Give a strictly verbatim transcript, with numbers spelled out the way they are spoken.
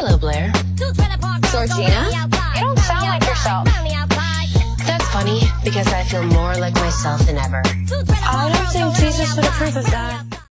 Hello, Blair. Georgina? You don't sound like yourself. That's funny, because I feel more like myself than ever. I don't think Jesus would approve of that.